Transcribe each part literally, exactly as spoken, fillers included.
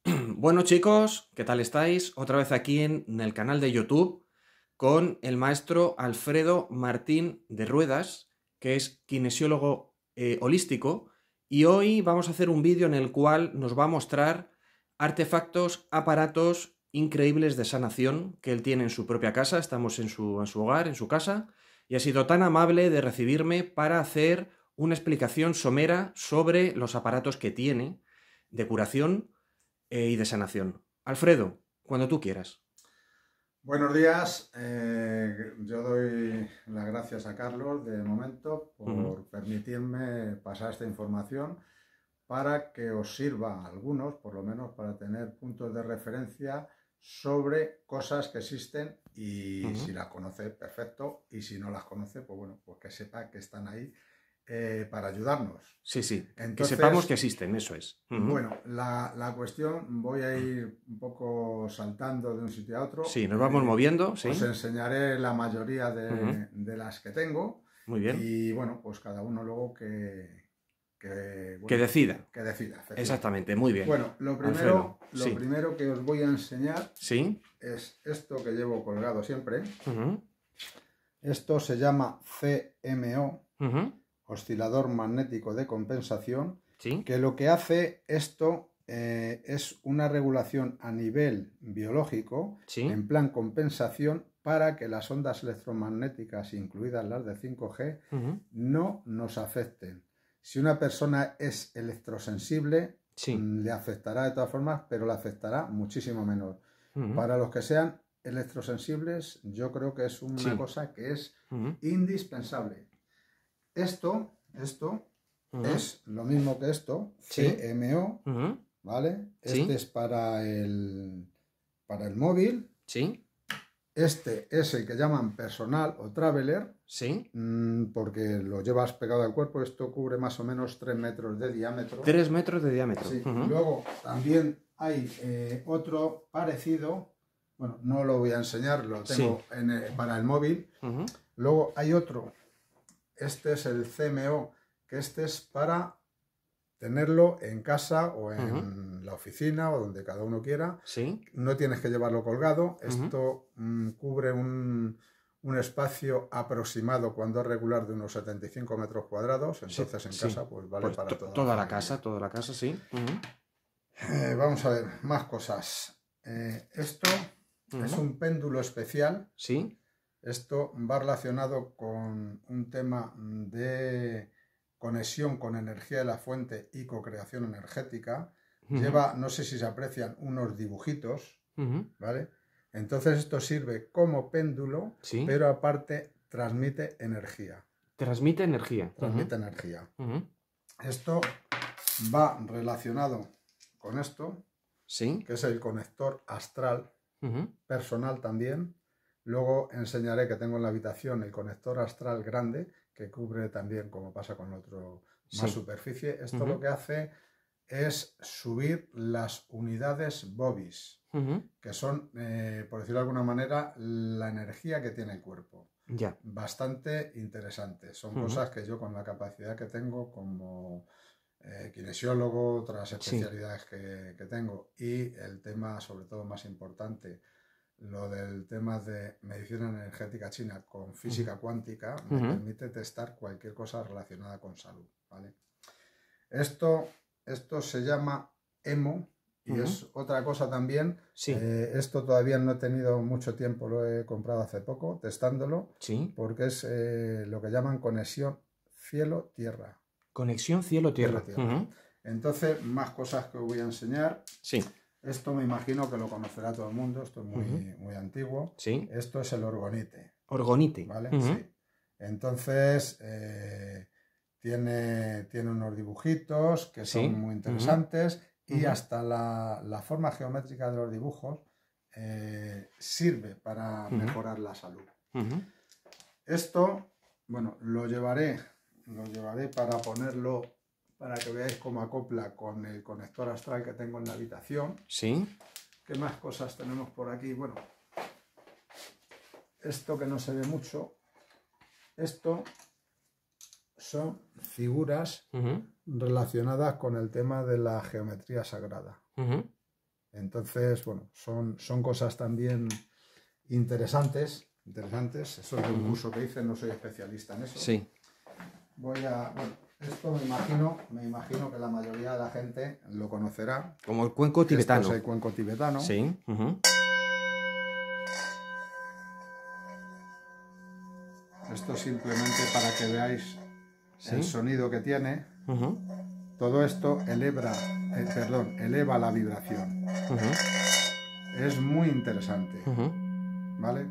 Bueno chicos, ¿qué tal estáis? Otra vez aquí en, en el canal de YouTube con el maestro Alfredo Martín de Ruedas, que es kinesiólogo eh, holístico, y hoy vamos a hacer un vídeo en el cual nos va a mostrar artefactos, aparatos increíbles de sanación que él tiene en su propia casa. Estamos en su, en su hogar, en su casa, y ha sido tan amable de recibirme para hacer una explicación somera sobre los aparatos que tiene de curación eh, y de sanación. Alfredo, cuando tú quieras. Buenos días, eh, yo doy las gracias a Carlos de momento por Uh-huh. permitirme pasar esta información para que os sirva a algunos, por lo menos para tener puntos de referencia sobre cosas que existen y Uh-huh. si las conoce, perfecto, y si no las conoce, pues bueno, pues que sepa que están ahí eh, para ayudarnos. Sí, sí, que sepamos que Entonces, existen, eso es. Uh-huh. bueno, la, la cuestión, voy a ir un poco saltando de un sitio a otro. Sí, nos vamos Eh, moviendo, os sí. enseñaré la mayoría Uh-huh. de, de las que tengo Muy bien. y bueno, pues cada uno luego que, que, Que bueno, decida. que decida, efectivamente. Exactamente, muy bien. Bueno, lo Alfredo, primero, lo sí. primero que os voy a enseñar Sí. es esto que llevo colgado siempre. Uh-huh. Esto se llama C M O, Uh-huh. oscilador magnético de compensación, Sí. que lo que hace esto eh, es una regulación a nivel biológico, Sí. en plan compensación, para que las ondas electromagnéticas, incluidas las de cinco G, Uh-huh. no nos afecten. Si una persona es electrosensible, Sí. le afectará de todas formas, pero le afectará muchísimo menos. Uh-huh. Para los que sean electrosensibles, yo creo que es una Sí. cosa que es Uh-huh. indispensable. Esto, esto Uh-huh. es lo mismo que esto, Sí. C M O, Uh-huh. ¿vale? Sí. Este es para el, para el móvil. Sí. Este es el que llaman personal o traveler, Sí. mmm, porque lo llevas pegado al cuerpo. Esto cubre más o menos tres metros de diámetro. Tres metros de diámetro. Sí. Uh-huh. Luego también hay eh, otro parecido. Bueno, no lo voy a enseñar, lo tengo Sí. en el, para el móvil. Uh-huh. Luego hay otro. Este es el C M O, que este es para tenerlo en casa o en uh-huh. la oficina o donde cada uno quiera. Sí. No tienes que llevarlo colgado. Uh-huh. Esto mmm, cubre un, un espacio aproximado, cuando es regular, de unos setenta y cinco metros cuadrados. Entonces sí, en sí. casa pues vale pues para toda, toda la, la casa, toda la casa, sí. Uh-huh. Eh, vamos a ver, más cosas. Eh, esto uh-huh. es un péndulo especial. Sí. Esto va relacionado con un tema de conexión con energía de la fuente y co-creación energética. Uh-huh. Lleva, no sé si se aprecian, unos dibujitos, uh-huh. ¿vale? Entonces esto sirve como péndulo, sí. pero aparte transmite energía. Transmite energía. Transmite uh-huh. energía. Uh-huh. Esto va relacionado con esto, sí. que es el conector astral, uh-huh. personal también. Luego enseñaré que tengo en la habitación el conector astral grande, que cubre también, como pasa con el otro, más sí. superficie. Esto uh-huh. lo que hace es subir las unidades Bobis, uh-huh. que son, eh, por decirlo de alguna manera, la energía que tiene el cuerpo. Ya. Bastante interesante. Son uh-huh. cosas que yo, con la capacidad que tengo como eh, kinesiólogo, otras especialidades sí. que, que tengo, y el tema, sobre todo, más importante, lo del tema de medicina energética china con física uh-huh. cuántica, me uh-huh. permite testar cualquier cosa relacionada con salud, ¿vale? Esto, esto se llama E M O y uh-huh. es otra cosa también. Sí. Eh, esto todavía no he tenido mucho tiempo, lo he comprado hace poco, testándolo, sí. porque es eh, lo que llaman conexión cielo-tierra. Conexión cielo-tierra. Cielo-tierra. Uh-huh. Entonces, más cosas que os voy a enseñar. Sí. Esto me imagino que lo conocerá todo el mundo, esto es muy, uh-huh. muy antiguo. Sí. Esto es el orgonite. Orgonite. ¿Vale? Uh-huh. Sí. Entonces, eh, tiene, tiene unos dibujitos que son sí. muy interesantes uh-huh. y uh-huh. hasta la, la forma geométrica de los dibujos eh, sirve para uh-huh. mejorar la salud. Uh-huh. Esto, bueno, lo llevaré, lo llevaré para ponerlo, para que veáis cómo acopla con el conector astral que tengo en la habitación. Sí. ¿Qué más cosas tenemos por aquí? Bueno, esto que no se ve mucho, esto son figuras uh-huh. relacionadas con el tema de la geometría sagrada. Uh-huh. Entonces, bueno, son, son cosas también interesantes, interesantes. Eso es de un curso que hice, no soy especialista en eso. Sí. Voy a, bueno, esto me imagino, me imagino que la mayoría de la gente lo conocerá. Como el cuenco tibetano. Esto es el cuenco tibetano. Sí. Uh-huh. Esto simplemente para que veáis ¿sí? el sonido que tiene. Uh-huh. Todo esto eleva, eh, perdón, eleva la vibración. Uh-huh. Es muy interesante. Uh-huh. ¿Vale?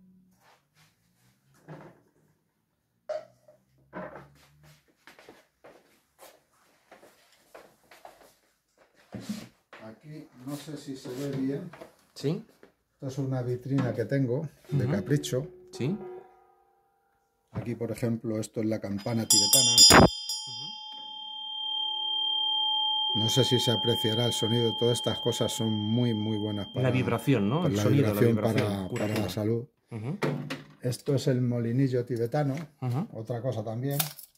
Aquí no sé si se ve bien. Sí. Esto es una vitrina que tengo de uh-huh. capricho. Sí. Aquí, por ejemplo, esto es la campana tibetana. No sé si se apreciará el sonido. Todas estas cosas son muy, muy buenas para la vibración, ¿no? Para el la, sonido, vibración la vibración para, para la salud. Uh-huh. Esto es el molinillo tibetano. Uh-huh. Otra cosa también.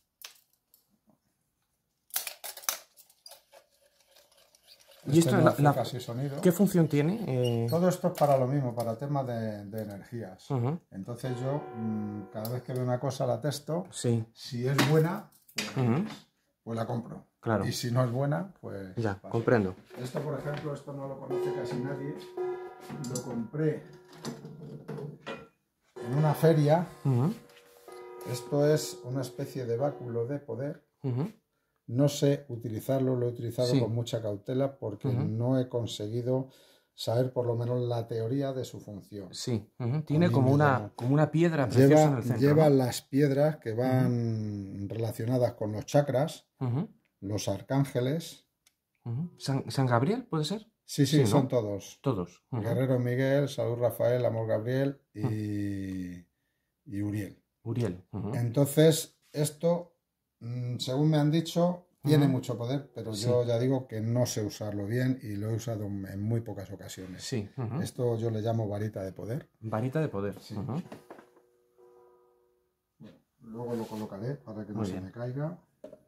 ¿Y esto, este la, no casi sonido. ¿Qué función tiene? Eh... Todo esto es para lo mismo, para temas de, de energías. Uh-huh. Entonces yo, mmm, cada vez que veo una cosa la testo. Sí. Si es buena, pues, uh-huh. pues la compro. Claro. Y si no es buena, pues... Ya, pasa. comprendo. Esto, por ejemplo, esto no lo conoce casi nadie. Lo compré en una feria. Uh-huh. Esto es una especie de báculo de poder. Uh-huh. No sé utilizarlo, lo he utilizado sí. con mucha cautela porque uh-huh. no he conseguido saber por lo menos la teoría de su función. Sí, uh-huh. Tiene como una, como una piedra preciosa lleva, en el centro. Lleva ¿no? las piedras que van uh-huh. relacionadas con los chakras, uh-huh. los arcángeles. Uh-huh. ¿San, ¿San Gabriel puede ser? Sí, sí, sí son ¿no? todos. Todos. Uh-huh. Guerrero Miguel, Salud Rafael, Amor Gabriel y, uh-huh. y Uriel. Uriel. Uh-huh. Entonces, esto... según me han dicho, tiene uh-huh. mucho poder, pero sí. yo ya digo que no sé usarlo bien y lo he usado en muy pocas ocasiones. Sí. Uh-huh. Esto yo le llamo varita de poder. Varita de poder. Sí. Uh-huh. Bueno, luego lo colocaré para que no muy se bien. me caiga.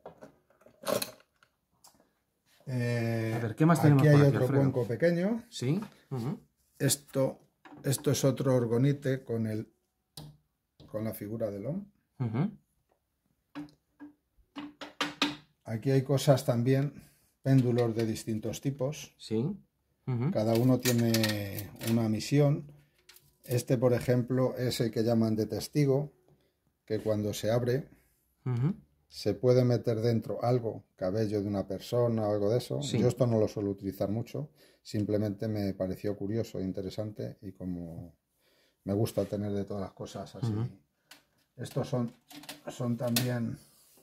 Eh, A ver, ¿qué más tenemos aquí hay por aquí, otro Alfredo? cuenco pequeño. Sí. Uh-huh. Esto, esto es otro orgonite con, el, con la figura del Om. Uh-huh. Aquí hay cosas también, péndulos de distintos tipos. Sí. Uh-huh. Cada uno tiene una misión. Este, por ejemplo, es el que llaman de testigo, que cuando se abre uh-huh. se puede meter dentro algo, cabello de una persona o algo de eso. Sí. Yo esto no lo suelo utilizar mucho, simplemente me pareció curioso e interesante y como me gusta tener de todas las cosas así. Uh-huh. Estos son, son también...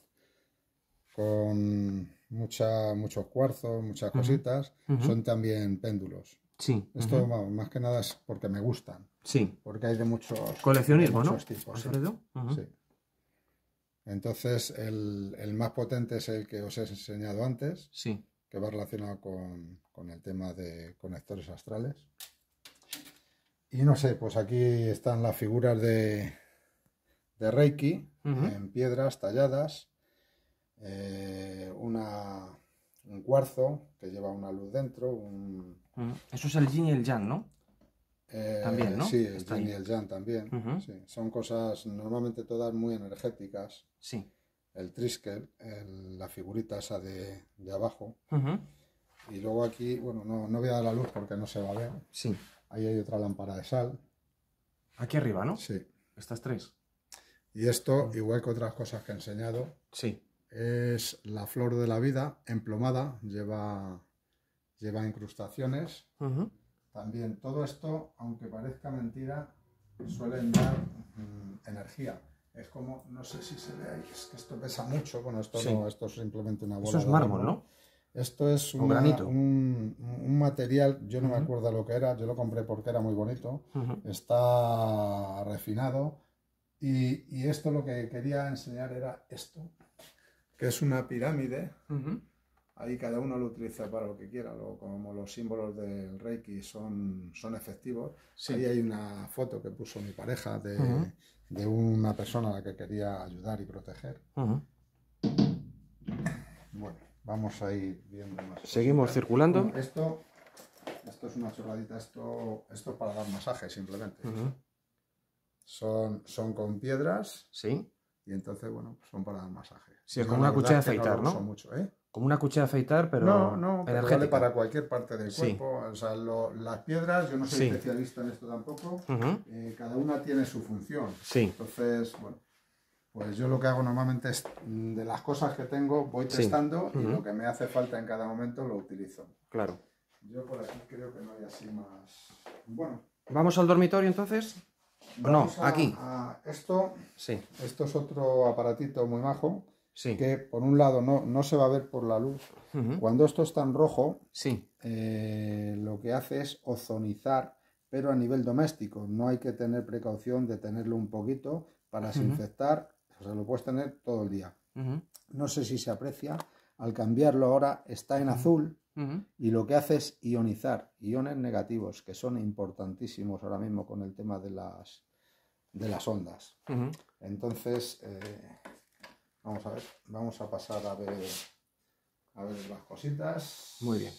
con mucha, muchos cuarzos, muchas uh-huh. cositas, uh-huh. son también péndulos. Sí. Esto uh-huh. más que nada es porque me gustan. Sí. Porque hay de muchos, coleccionismo, de muchos ¿no? tipos. Sí. Uh-huh. sí. Entonces, el, el más potente es el que os he enseñado antes, sí. que va relacionado con, con el tema de conectores astrales. Y no sé, pues aquí están las figuras de, de Reiki, uh-huh. en piedras talladas. Eh, una, un cuarzo que lleva una luz dentro. Un... Eso es el yin y el yang, ¿no? Eh, también, ¿no? Sí, el Está yin ahí. y el yang también. Uh-huh. Sí. Son cosas normalmente todas muy energéticas. Sí. El triskel, el, la figurita esa de, de abajo. Uh-huh. Y luego aquí, bueno, no, no voy a dar la luz porque no se va a ver. Sí. Ahí hay otra lámpara de sal. Aquí arriba, ¿no? Sí. Estas tres. Y esto, uh-huh. igual que otras cosas que he enseñado. Sí. Es la flor de la vida emplomada, lleva, lleva incrustaciones. Uh-huh. También todo esto, aunque parezca mentira, suelen dar mmm, energía. Es como, no sé si se ve ahí, es que esto pesa mucho. Bueno, esto sí. no, esto es simplemente una bola. Eso es mármol, ¿no? Esto es una, granito. Un, un material, yo no uh-huh. me acuerdo lo que era, yo lo compré porque era muy bonito. Uh-huh. Está refinado. Y, y esto lo que quería enseñar era esto, que es una pirámide. Uh-huh. Ahí cada uno lo utiliza para lo que quiera, lo, como los símbolos del Reiki son, son efectivos. Sí. Ahí hay una foto que puso mi pareja de, uh-huh. de una persona a la que quería ayudar y proteger. Uh-huh. Bueno, vamos a ir viendo más. Seguimos cositas. circulando. Bueno, esto Esto es una chorradita, esto, esto es para dar masaje simplemente. Uh-huh. Son, son con piedras. Sí. Y entonces, bueno, son para dar masaje. Sí, como una cuchara de afeitar, ¿no? ¿no? Mucho, ¿eh? Como una cuchara de afeitar, pero no, no, pero energética. Vale para cualquier parte del sí. cuerpo. O sea, lo, las piedras, yo no soy sí. especialista en esto tampoco. Uh-huh. eh, cada una tiene su función. Sí. Entonces, bueno, pues yo lo que hago normalmente es, de las cosas que tengo, voy testando sí. uh-huh. y lo que me hace falta en cada momento lo utilizo. Claro. Yo por aquí creo que no hay así más... Bueno. ¿Vamos al dormitorio entonces? Vamos no, a, aquí. A esto, sí. esto es otro aparatito muy majo. Sí. Que por un lado no, no se va a ver por la luz. Uh-huh. Cuando esto está en rojo, sí. eh, lo que hace es ozonizar, pero a nivel doméstico. No hay que tener precaución de tenerlo un poquito para desinfectar. Uh-huh. O sea, lo puedes tener todo el día. Uh-huh. No sé si se aprecia. Al cambiarlo ahora está en azul uh-huh. y lo que hace es ionizar, iones negativos, que son importantísimos ahora mismo con el tema de las, de las ondas. Uh-huh. Entonces... Eh, Vamos a ver, vamos a pasar a ver, a ver las cositas. Muy bien.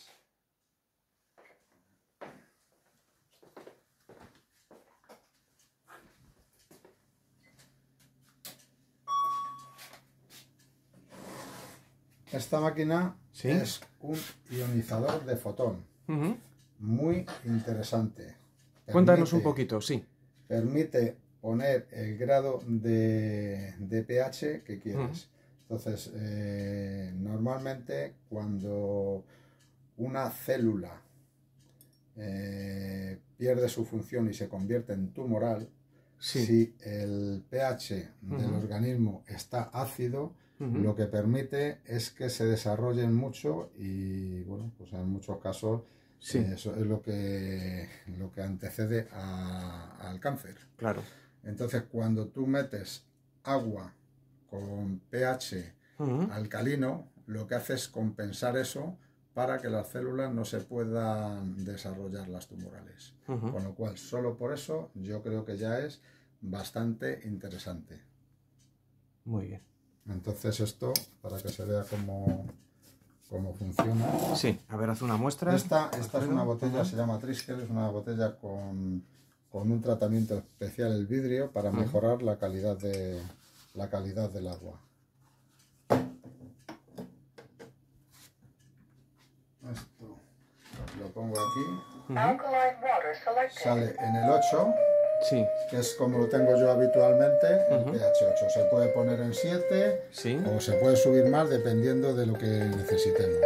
Esta máquina ¿sí? es un ionizador de fotón. Uh-huh. Muy interesante. Permite, Cuéntanos un poquito, sí. Permite poner el grado de, de pH que quieres. Uh-huh. Entonces, eh, normalmente cuando una célula eh, pierde su función y se convierte en tumoral, sí. si el pH uh-huh. del organismo está ácido, uh-huh. lo que permite es que se desarrollen mucho y, bueno, pues en muchos casos sí. eh, eso es lo que, lo que antecede a, al cáncer. Claro. Entonces, cuando tú metes agua con pH uh-huh. alcalino, lo que hace es compensar eso para que las células no se puedan desarrollar las tumorales. Uh-huh. Con lo cual, solo por eso, yo creo que ya es bastante interesante. Muy bien. Entonces esto, para que se vea cómo, cómo funciona. Sí, a ver, haz una muestra. Esta, esta es una botella, uh-huh. se llama Triskel, es una botella con, con un tratamiento especial el vidrio para uh-huh. mejorar la calidad de, la calidad del agua. Esto lo pongo aquí. Uh-huh. Sale en el ocho. Sí. Que es como lo tengo yo habitualmente, el uh-huh. pH ocho. Se puede poner en siete sí. o se puede subir más dependiendo de lo que necesitemos.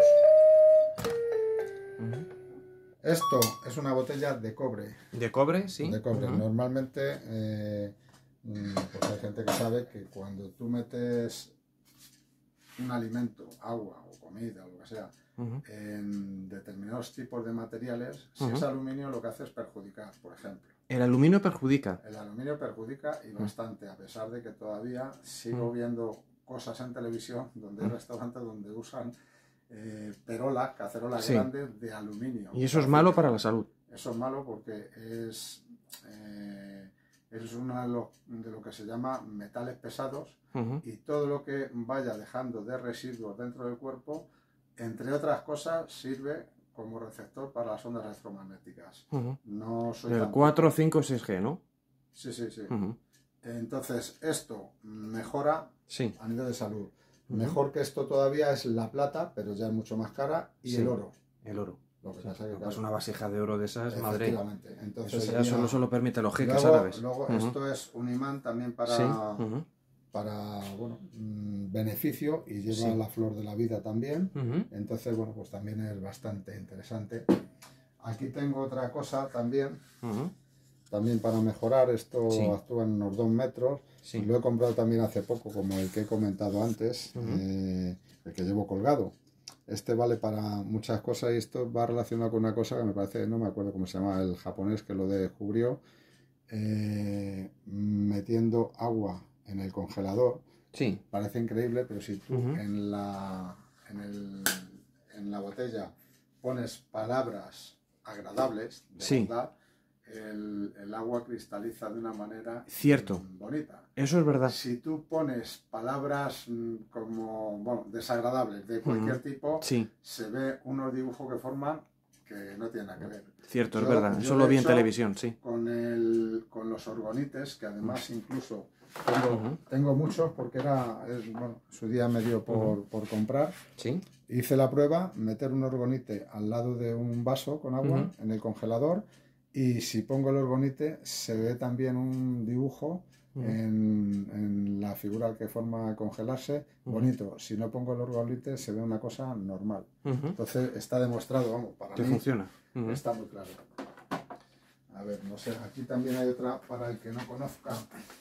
Uh-huh. Esto es una botella de cobre. ¿De cobre? Sí. De cobre. Uh-huh. Normalmente, eh, pues hay gente que sabe que cuando tú metes un alimento, agua o comida o lo que sea, uh-huh. en determinados tipos de materiales, si uh-huh. es aluminio lo que hace es perjudicar, por ejemplo. El aluminio perjudica. El aluminio perjudica y bastante, a pesar de que todavía sigo uh-huh. viendo cosas en televisión donde hay uh-huh. restaurantes donde usan eh, perolas, cacerolas sí. grandes de aluminio. Y eso es malo para la salud. Eso es malo porque es, eh, es uno de lo, de lo que se llama metales pesados uh-huh. y todo lo que vaya dejando de residuos dentro del cuerpo, entre otras cosas, sirve como receptor para las ondas electromagnéticas. Uh-huh. No soy el cuatro, cinco, seis G, ¿no? Sí, sí, sí. Uh-huh. Entonces, esto mejora sí. a nivel de salud. Uh-huh. Mejor que esto todavía es la plata, pero ya es mucho más cara, y sí. el oro. El oro. Lo que sí. pasa es que, claro, una vasija de oro de esas, madre. Entonces, eso sería... ya solo, solo permite los jeques luego, árabes. Luego, uh-huh. esto es un imán también para... Sí. Uh-huh. para bueno, mmm, beneficio y lleva sí. la flor de la vida también. Uh-huh. Entonces, bueno, pues también es bastante interesante. Aquí tengo otra cosa también, uh-huh. también para mejorar. Esto sí. actúa en unos dos metros. Sí. Lo he comprado también hace poco, como el que he comentado antes, uh-huh. eh, el que llevo colgado. Este vale para muchas cosas y esto va relacionado con una cosa que me parece, no me acuerdo cómo se llama, el japonés que lo descubrió, eh, metiendo agua en el congelador. Sí. Parece increíble, pero si tú uh-huh. en, la, en, el, en la botella pones palabras agradables, de sí. verdad, el, el agua cristaliza de una manera cierto. bonita. Eso es verdad. Si tú pones palabras como bueno, desagradables de cualquier uh-huh. tipo, sí. se ve unos dibujos que forman que no tiene nada que ver. Cierto, yo, es verdad. Eso lo vi en televisión, sí. Con, el, con los orgonites, que además incluso tengo, uh-huh. tengo muchos porque era, es, bueno, su día me dio por, uh-huh. por comprar. Sí. Hice la prueba, meter un orgonite al lado de un vaso con agua uh-huh. en el congelador, y si pongo el orgonite se ve también un dibujo uh-huh. en, en la figura que forma congelarse, uh-huh. bonito. Si no pongo el orgonite se ve una cosa normal. Uh-huh. Entonces está demostrado, vamos, para que mí funciona. Uh-huh. Está muy claro. A ver, no sé, aquí también hay otra para el que no conozca.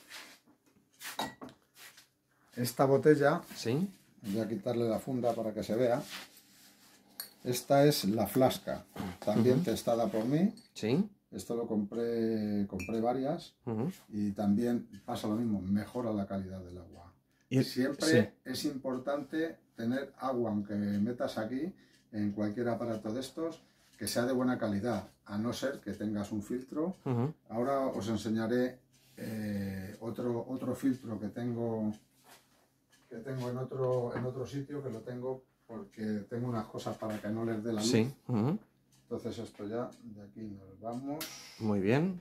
Esta botella, sí. Voy a quitarle la funda para que se vea. Esta es la flasca, también uh-huh. testada por mí. Sí. Esto lo compré, compré varias uh-huh. y también pasa lo mismo, mejora la calidad del agua. Y siempre sí. es importante tener agua, aunque metas aquí, en cualquier aparato de estos, que sea de buena calidad, a no ser que tengas un filtro. Uh-huh. Ahora os enseñaré eh, otro, otro filtro que tengo, que tengo en, otro, en otro sitio, que lo tengo porque tengo unas cosas para que no les dé la luz. Sí. Uh-huh. Entonces esto ya, de aquí nos vamos. Muy bien.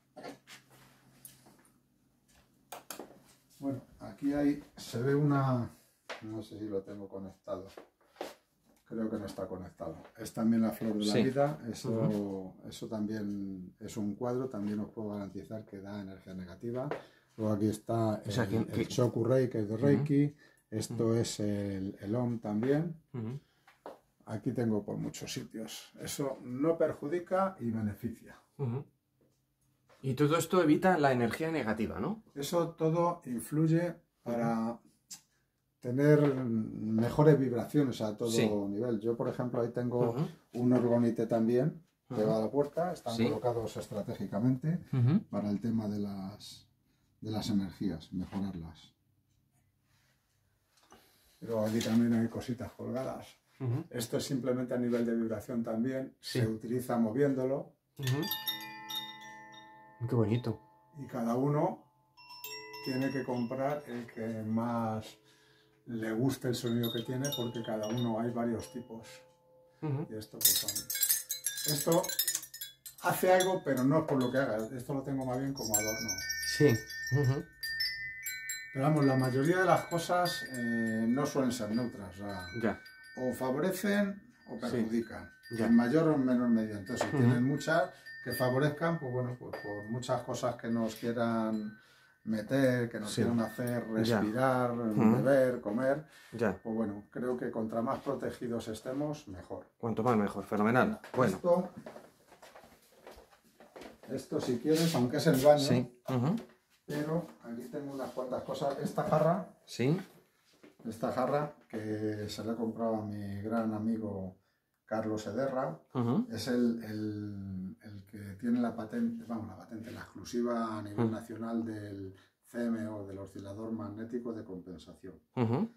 Bueno, aquí hay, se ve una, no sé si lo tengo conectado. Creo que no está conectado. Es también la flor de la sí. vida. Eso, uh-huh. eso también es un cuadro. También os puedo garantizar que da energía negativa. Luego aquí está el, o sea, que, el que... Chokurei, que es de Reiki. Uh-huh. Esto uh-huh. es el, el Om también. Uh-huh. Aquí tengo por muchos sitios. Eso no perjudica y beneficia. Uh-huh. Y todo esto evita la energía negativa, ¿no? Eso todo influye para... Uh-huh. tener mejores vibraciones a todo sí. nivel. Yo, por ejemplo, ahí tengo uh-huh. un orgonite también que uh-huh. va a la puerta. Están sí. colocados estratégicamente uh-huh. para el tema de las, de las energías, mejorarlas. Pero aquí también hay cositas colgadas. Uh-huh. Esto es simplemente a nivel de vibración también. Sí. Se utiliza moviéndolo. Uh-huh. Qué bonito. Y cada uno tiene que comprar el que más le gusta el sonido que tiene, porque cada uno hay varios tipos. Uh-huh. Y esto pues son... Esto hace algo, pero no es por lo que haga. Esto lo tengo más bien como adorno. Sí. Uh-huh. Pero vamos, la mayoría de las cosas eh, no suelen ser neutras. O sea, ya. O favorecen o perjudican. Sí. En mayor o en menor medida. Entonces, si uh-huh. tienen muchas que favorezcan, pues bueno, pues por muchas cosas que nos quieran meter, que nos sí. quieran hacer respirar, uh-huh. beber, comer, ya. Pues bueno, creo que contra más protegidos estemos, mejor. Cuanto más mejor, fenomenal. Bueno. Esto, esto si quieres, aunque es el baño, sí. uh-huh. pero aquí tengo unas cuantas cosas. Esta jarra, sí. esta jarra que se la he comprado a mi gran amigo Carlos Ederra, uh-huh. es el, el, el que tiene la patente, vamos, la patente, la exclusiva a nivel uh-huh. nacional del C M O, del oscilador magnético de compensación. Uh-huh.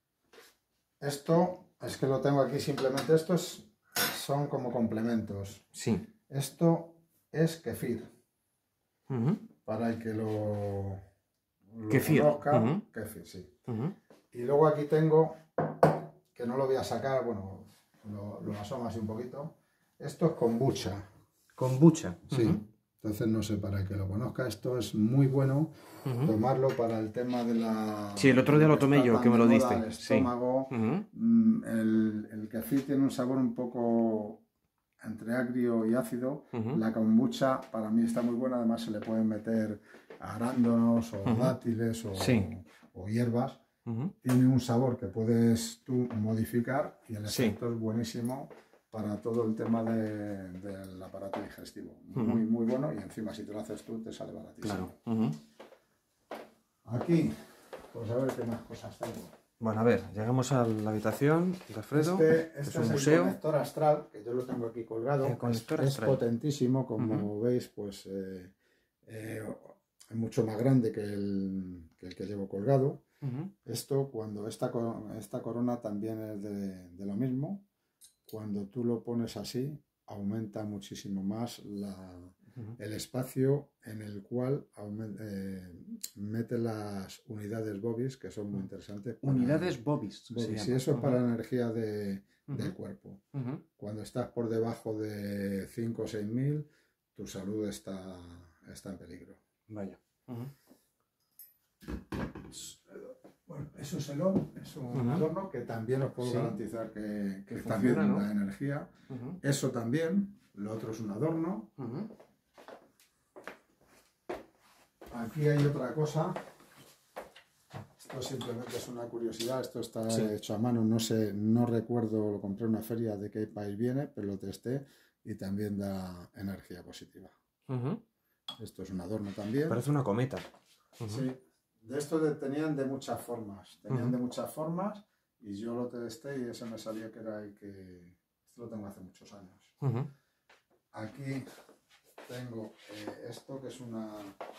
Esto, es que lo tengo aquí simplemente, estos son como complementos. Sí. Esto es kefir. Uh-huh. Para el que lo, lo kefir. conozca, Uh-huh. kefir, sí. Uh-huh. Y luego aquí tengo, que no lo voy a sacar, bueno, lo, lo asomo así un poquito. Esto es kombucha. Kombucha. Sí. Uh-huh. Entonces, no sé, para el que lo conozca, esto es muy bueno uh-huh. tomarlo para el tema de la... Sí, el otro día lo tomé yo, que me lo diste. El estómago. Sí. Uh-huh. el, el kefir tiene un sabor un poco entre agrio y ácido. Uh-huh. La kombucha para mí está muy buena, además se le pueden meter arándanos o uh-huh. dátiles o, sí. o hierbas. Uh-huh. Tiene un sabor que puedes tú modificar y el efecto sí. es buenísimo para todo el tema de, del aparato digestivo. Uh-huh. Muy, muy bueno, y encima si te lo haces tú te sale baratísimo. Claro. Uh-huh. Aquí, pues a ver qué más cosas tengo. Bueno, a ver, llegamos a la habitación de Alfredo. Este, este es es un el museo. conector astral, que yo lo tengo aquí colgado. El conector es, astral. Es potentísimo, como uh-huh. veis, pues eh, eh, es mucho más grande que el que, el que llevo colgado. Uh-huh. Esto, cuando esta, esta corona también es de, de lo mismo, cuando tú lo pones así, aumenta muchísimo más la, uh-huh. el espacio en el cual aumenta, eh, mete las unidades Bobis, que son muy interesantes. Unidades Bobis. Bobis. Sí, eso es para uh-huh. la energía de, uh-huh. del cuerpo. Uh-huh. Cuando estás por debajo de cinco o seis mil, tu salud está, está en peligro. Vaya. Uh-huh. Bueno, eso es el O M, es un uh-huh. adorno que también os puedo sí. garantizar que, que, que también funciona, ¿no? da energía. Uh-huh. Eso también, lo otro es un adorno. Uh-huh. Aquí hay otra cosa. Esto simplemente es una curiosidad. Esto está sí. hecho a mano. No sé, no recuerdo, lo compré en una feria de qué país viene, pero lo testé y también da energía positiva. Uh-huh. Esto es un adorno también. Parece una cometa. Uh-huh. Sí. De esto de, tenían de muchas formas. Tenían uh-huh. de muchas formas y yo lo testé y ese me salía que era el que... Esto lo tengo hace muchos años. Uh-huh. Aquí tengo eh, esto que es una...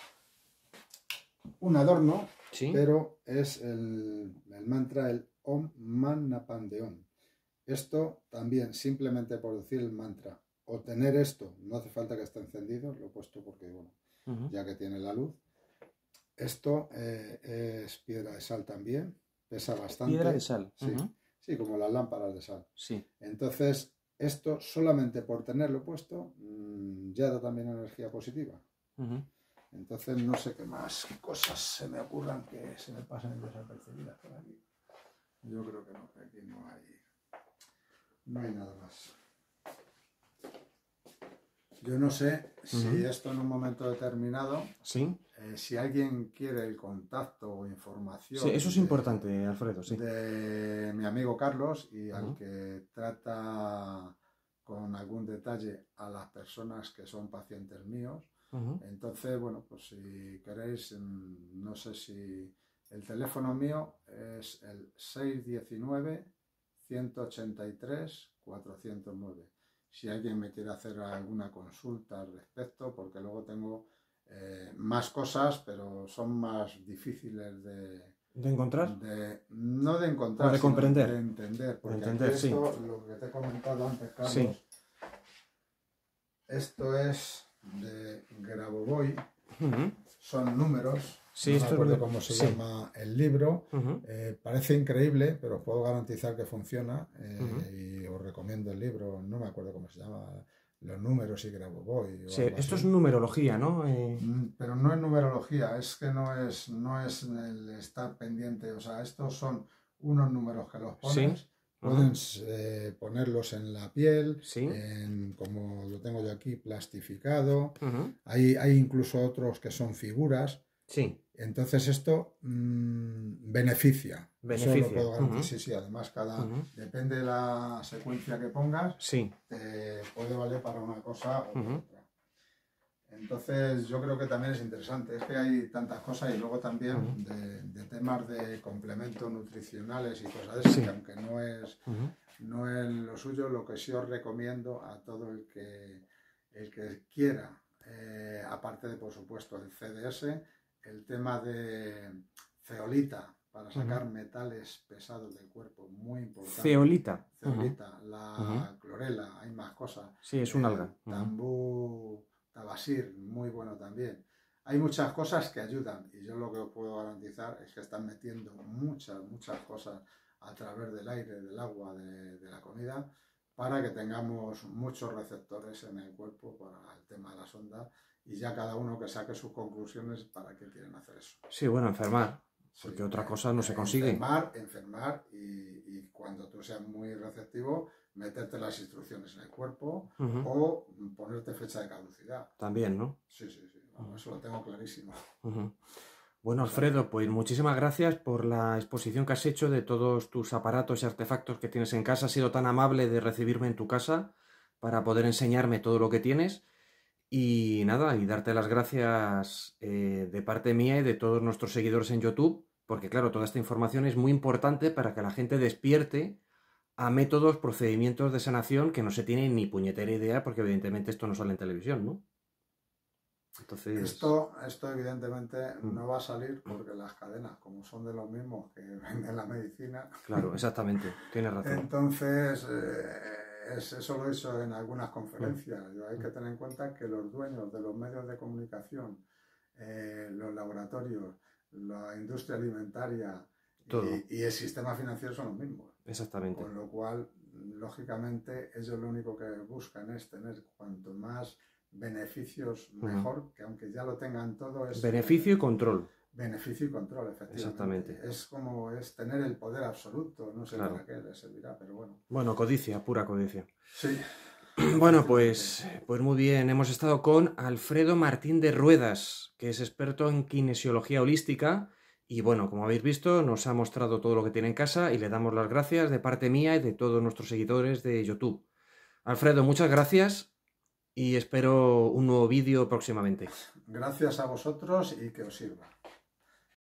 un adorno, ¿sí? Pero es el, el mantra, el Om Mani Padme Hum. Esto también, simplemente por decir el mantra, o tener esto, no hace falta que esté encendido, lo he puesto porque, bueno, uh-huh. ya que tiene la luz. Esto eh, es piedra de sal también, pesa bastante. Piedra de sal. Sí, uh-huh. sí, como las lámparas de sal. Sí. Entonces, esto solamente por tenerlo puesto, mmm, ya da también energía positiva. Uh-huh. Entonces no sé qué más cosas se me ocurran que se me pasen desapercibidas por aquí. Yo creo que no, que aquí no hay, no hay nada más. Yo no sé uh-huh. si esto en un momento determinado, ¿sí? eh, si alguien quiere el contacto o información. Sí, eso es de, importante, Alfredo, sí. De mi amigo Carlos y uh-huh. al que trata con algún detalle a las personas que son pacientes míos. Uh-huh. Entonces, bueno, pues si queréis, no sé si el teléfono mío es el seis uno nueve, uno ocho tres, cuatro cero nueve. Si alguien me quiere hacer alguna consulta al respecto, porque luego tengo eh, más cosas, pero son más difíciles de... ¿De encontrar? De, no de encontrar, o de comprender. De entender. Porque de entender, esto, sí. lo que te he comentado antes, Carlos, sí. esto es de Grabovoi, uh-huh. son números, sí, no esto me acuerdo es... cómo se sí. llama el libro, uh-huh. eh, parece increíble, pero os puedo garantizar que funciona eh, uh-huh. y os recomiendo el libro, no me acuerdo cómo se llama, los números y Grabovoi. Sí, esto es numerología, ¿no? Eh... Pero no es numerología, es que no es, no es el estar pendiente, o sea, estos son unos números que los pones. Sí. Pueden uh-huh. eh, ponerlos en la piel, ¿sí? en, como lo tengo yo aquí, plastificado. Uh-huh. Hay, hay incluso otros que son figuras. Sí. Entonces esto mmm, beneficia. Beneficia. Eso lo puedo garantizar. Uh-huh. Sí, sí, además cada, uh-huh. depende de la secuencia que pongas, sí. te puede valer para una cosa o para uh-huh. otra. Entonces yo creo que también es interesante, es que hay tantas cosas y luego también uh-huh. de, de temas de complementos nutricionales y cosas de eso, sí. que aunque no es, uh-huh. no es lo suyo, lo que sí os recomiendo a todo el que, el que quiera, eh, aparte de por supuesto el C D S, el tema de zeolita para sacar uh-huh. metales pesados del cuerpo, muy importante. Zeolita. Zeolita, uh-huh. la uh-huh. clorela, hay más cosas. Sí, es un alga. Tambú... Tabasir, muy bueno también. Hay muchas cosas que ayudan y yo lo que os puedo garantizar es que están metiendo muchas, muchas cosas a través del aire, del agua, de, de la comida, para que tengamos muchos receptores en el cuerpo para el tema de la sonda y ya cada uno que saque sus conclusiones para qué quieren hacer eso. Sí, bueno, enfermar, porque sí, otra cosa no eh, se consigue. Enfermar, enfermar y, y cuando tú seas muy receptivo, meterte las instrucciones en el cuerpo uh-huh. o ponerte fecha de caducidad. También, ¿no? Sí, sí, sí. Bueno, eso lo tengo clarísimo. Uh-huh. Bueno, Alfredo, pues muchísimas gracias por la exposición que has hecho de todos tus aparatos y artefactos que tienes en casa. Has sido tan amable de recibirme en tu casa para poder enseñarme todo lo que tienes. Y nada, y darte las gracias eh, de parte mía y de todos nuestros seguidores en YouTube, porque claro, toda esta información es muy importante para que la gente despierte a métodos, procedimientos de sanación que no se tiene ni puñetera idea, porque evidentemente esto no sale en televisión, ¿no? Entonces... Esto, esto evidentemente mm. no va a salir porque las cadenas, como son de los mismos que venden la medicina... Claro, exactamente, tienes razón. Entonces, eh, es, eso lo he hecho en algunas conferencias. Mm. Hay que tener en cuenta que los dueños de los medios de comunicación, eh, los laboratorios, la industria alimentaria... Y, y el sistema financiero son los mismos. Exactamente. Con lo cual, lógicamente ellos lo único que buscan es tener cuanto más beneficios mejor, uh-huh. que aunque ya lo tengan todo es... Beneficio y control. Beneficio y control, efectivamente. Exactamente. Es como es tener el poder absoluto, no sé claro. para qué les servirá, pero bueno. Bueno, codicia, pura codicia. Sí. Bueno, pues, pues muy bien, hemos estado con Alfredo Martín de Ruedas, que es experto en kinesiología holística y bueno, como habéis visto, nos ha mostrado todo lo que tiene en casa y le damos las gracias de parte mía y de todos nuestros seguidores de YouTube. Alfredo, muchas gracias y espero un nuevo vídeo próximamente. Gracias a vosotros y que os sirva.